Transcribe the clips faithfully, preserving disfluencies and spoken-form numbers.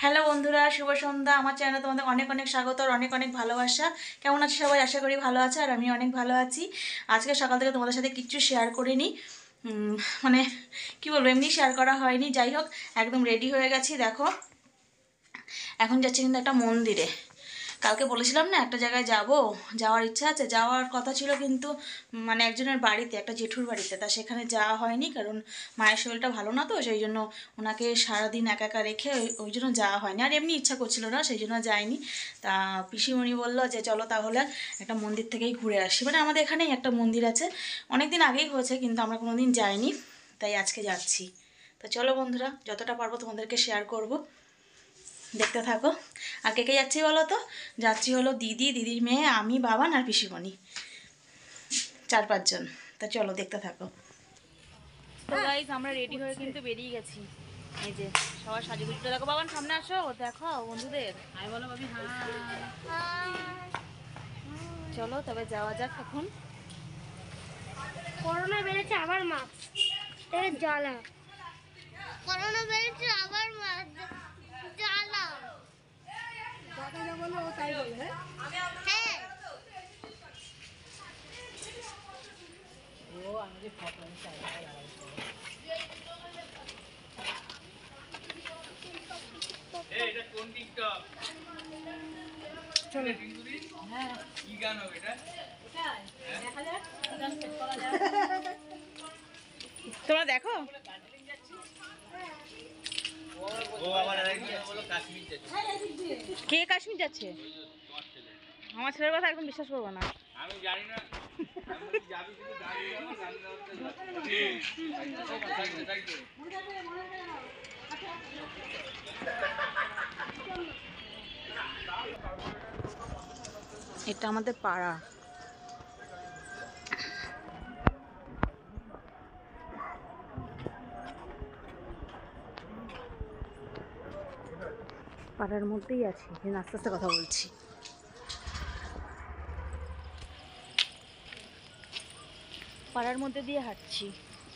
Hello বন্ধুরা, শুভ সন্ধ্যা। আমার চ্যানেলে তোমাদের অনেক অনেক স্বাগত আর অনেক অনেক ভালোবাসা। কেমন আছে সবাই? আশা করি ভালো আছে, আর আমি অনেক ভালো আছি। আজকে সকাল থেকে তোমাদের সাথে কিচ্ছু শেয়ার করিনি, মানে কি বলবো, এমনি শেয়ার করা হয়নি। যাই হোক, একদম রেডি হয়ে গেছি। দেখো, এখন যাচ্ছি কিন্তু একটা মন্দিরে। কালকে বলেছিলাম না একটা জায়গায় যাব, যাওয়ার ইচ্ছা আছে, যাওয়ার কথা ছিল, কিন্তু মানে একজনের বাড়িতে, একটা জেঠুর বাড়িতে, তা সেখানে যাওয়া হয়নি, কারণ মায়ের শরীরটা ভালো না, তো সেই জন্য ওনাকে সারাদিন একা একা রেখে ওই ওই জন্য যাওয়া হয়নি। আর এমনি ইচ্ছা করছিল না, সেই জন্য যাইনি। তা পিসিমণি বললো যে চলো তাহলে একটা মন্দির থেকেই ঘুরে আসি। মানে আমাদের এখানেই একটা মন্দির আছে, অনেক দিন আগেই হয়েছে, কিন্তু আমরা কোনো দিন যাইনি, তাই আজকে যাচ্ছি। তো চলো বন্ধুরা, যতটা পারবো তোমাদেরকে শেয়ার করব, দেখতে থাকো। আর কে কে যাচ্ছি বলো তো? যাচ্ছি হলো দিদি, দিদির মেয়ে, আমি, বাবান আর পিসিমণি, চার পাঁচজন। তা চলো দেখতে থাকো। তো গাইস, আমরা রেডি হয়ে কিন্তু বেরিয়ে গেছি। এই যে সবার সাজুগুজুটা দেখো। বাবান সামনে আসো, দেখো বন্ধুদের হাই বলো। বাবি হাই। চলো তবে যাওয়া যাক এখন। করোনা বেড়েছে আবার মাস্ক এর জ্বালা। করোনা বেড়েছে আবার মাস্ক জ্বালা। কথা যা বলে ও তাই বলে। হ্যাঁ ও আমি যে ফটো আমি চাই এই এটা কোন টিকটক? চলে টিঙ্গুরি। হ্যাঁ কি গান হবে এটা? এটা দেখা যাক, গান সেট করা যায়। তোমরা দেখো। ও আবার আরেকজন বলো কাশ্মীর যাচ্ছে। কে কাশ্মীর যাচ্ছে? আমার ছেলের কথা একদম বিশ্বাস করবো না। আমি জানি না, আমি যাবি শুধু গাড়ি যাবো, গাড়ি যাবো। এটা আমাদের পাড়া। পাড়ার মধ্যেই আছি, আস্তে আস্তে কথা বলছি। পাড়ার মধ্যে দিয়ে হাঁটছি।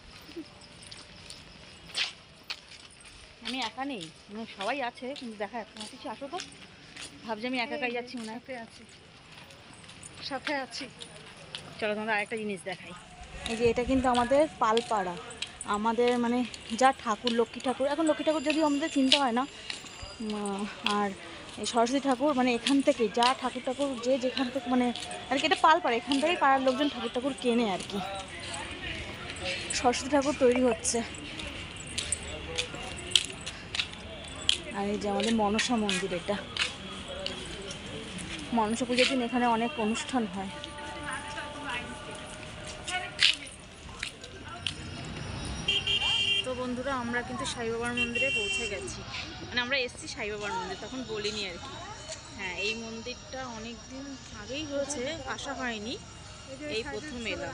আমি একা নেই, মানে সবাই আছে, কিন্তু দেখা যাচ্ছে না। কিছু আসো তো, ভাবছি আমি একা একাই যাচ্ছি, মনে হয় আছি, সাথে আছি। চলো তোমাদের আরেকটা জিনিস দেখাই। এই যে এটা কিন্তু আমাদের পালপাড়া, আমাদের মানে যা ঠাকুর, লক্ষ্মী ঠাকুর, এখন লক্ষ্মী ঠাকুর যদিও আমাদের চিন্তা হয় না, আর এই সরস্বতী ঠাকুর, মানে এখান থেকে যা ঠাকুর ঠাকুর যে যেখান থেকে, মানে আর কি এটা পালপাড়া, এখান থেকেই পাড়ার লোকজন ঠাকুর ঠাকুর কেনে আর কি। সরস্বতী ঠাকুর তৈরি হচ্ছে। আর এই যে আমাদের মনসা মন্দির, এটা মনসা পুজোর দিন এখানে অনেক অনুষ্ঠান হয়। তো বন্ধুরা, আমরা কিন্তু সাই বাবার মন্দিরে পৌঁছে গেছি, মানে আমরা এসেছি সাই বাবার মন্দির, তখন বলিনি আর কি। হ্যাঁ, এই মন্দিরটা অনেক দিন আগেই হয়েছে, আসা হয়নি, এই প্রথম এলাম।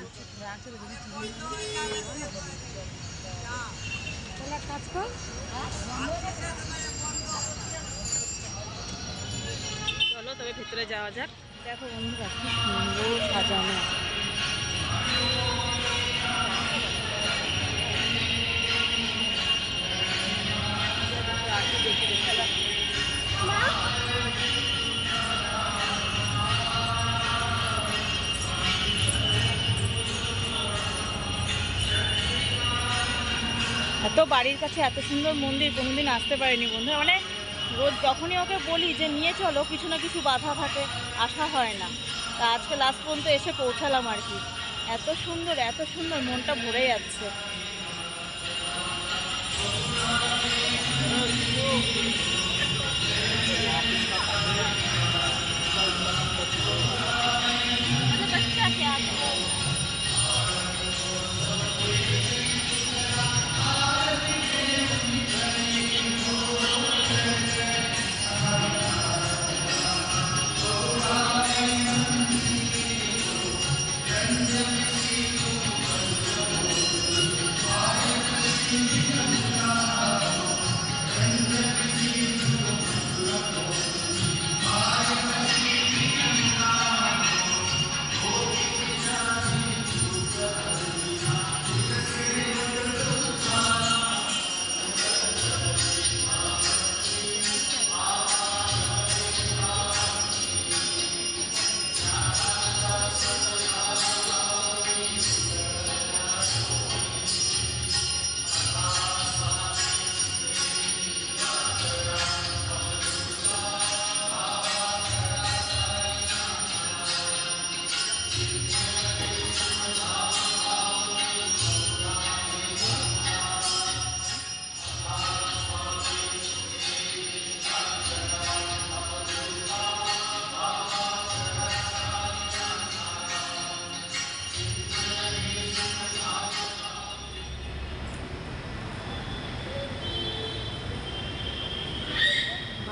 চলো তবে ভেতরে যাওয়া যাক। দেখো বন্ধুরা, কি সুন্দর সাজানো। এত বাড়ির কাছে এত সুন্দর মন্দির কোনোদিন আসতে পারিনি বন্ধুরা। মানে রোজ যখনই ওকে বলি যে নিয়ে চলো, কিছু না কিছু বাধা থাকে, আসা হয় না। তা আজকে লাস্ট পর্যন্ত এসে পৌঁছালাম আর কি। এত সুন্দর, এত সুন্দর, মনটা ভরে যাচ্ছে।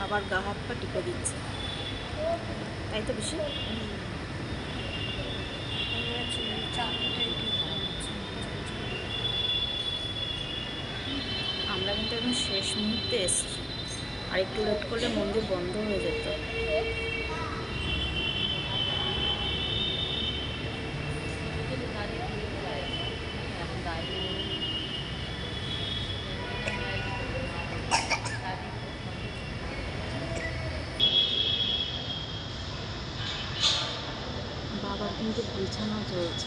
আবার গা হাত পা টিপে দিচ্ছে, তাই তো বেশি। আমরা কিন্তু একদম শেষ মুহূর্তে এসেছি, আর একটু লেট করলে মন্দির বন্ধ হয়ে যেত। বাবার কিন্তু বিছানা চলছে।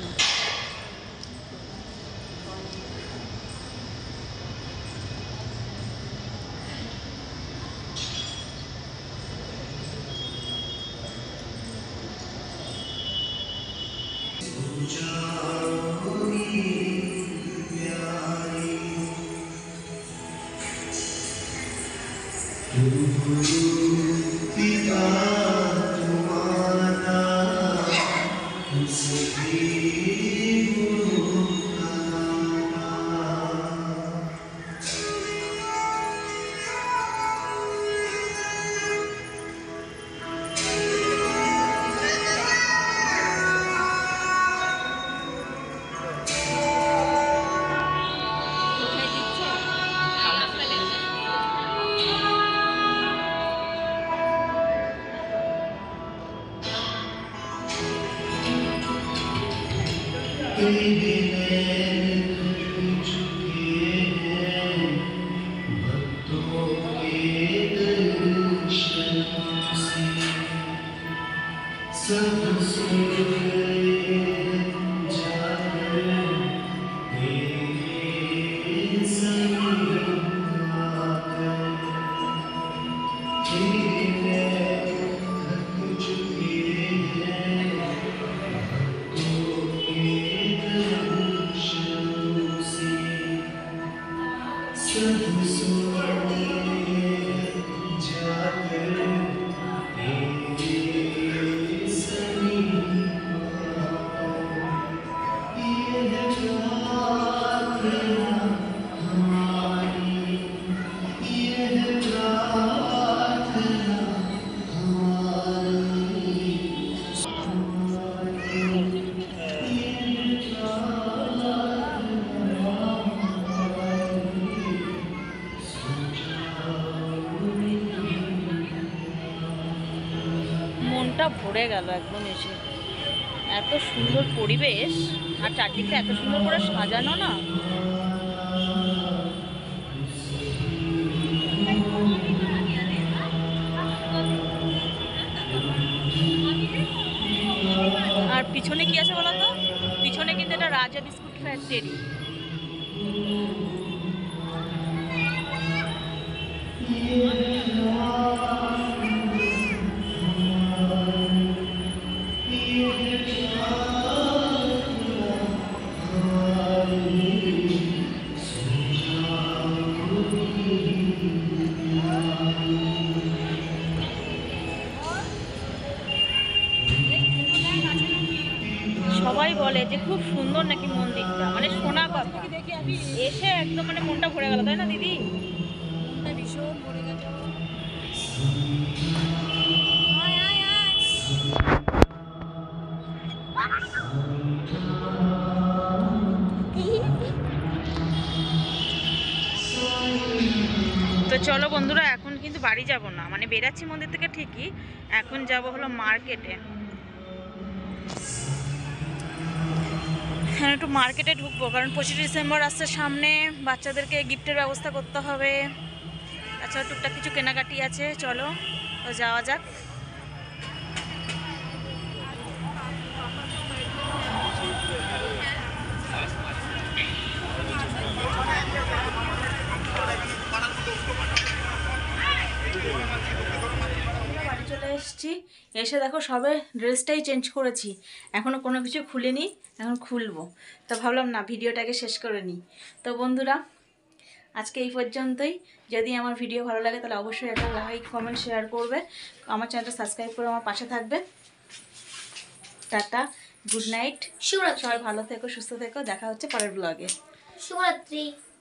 মনটা ভরে গেল একদম এসে, এত সুন্দর পরিবেশ আর চারদিকটা এত সুন্দর করে সাজানো না। আর পিছনে কি আছে বলতো, পিছনে কিন্তু এটা রাজা বিস্কুট ফ্যাক্টরি। সবাই বলে যে খুব সুন্দর নাকি মন্দিরটা, মানে শোনা কথা, এসে একদম মানে মনটা ভরে গেল, তাই না দিদি? ভীষণ ভরে গেল। তো চলো বন্ধুরা, এখন কিন্তু বাড়ি যাব না, মানে বেরাচ্ছি মন্দির থেকে ঠিকই, এখন যাব হলো মার্কেটে। হ্যাঁ, একটু মার্কেটে ঢুকবো, কারণ পঁচিশে ডিসেম্বর আসছে সামনে, বাচ্চাদেরকে গিফটের ব্যবস্থা করতে হবে, তাছাড়া টুকটাক কিছু কেনাকাটি আছে। চলো তো যাওয়া যাক। বাড়ি চলে এসেছি, এসে দেখো সবে ড্রেসটাই চেঞ্জ করেছি, এখনও কোনো কিছু খুলিনি, এখন খুলবো। তো ভাবলাম না ভিডিওটাকে শেষ করে নিই। তো বন্ধুরা আজকে এই পর্যন্তই। যদি আমার ভিডিও ভালো লাগে তাহলে অবশ্যই একটা লাইক কমেন্ট শেয়ার করবে, আমার চ্যানেলটা সাবস্ক্রাইব করে আমার পাশে থাকবে। টাটা, গুড নাইট, শুভরাত্রি। সবাই ভালো থেকো, সুস্থ থেকো, দেখা হচ্ছে পরের ব্লগে। শুভরাত্রি।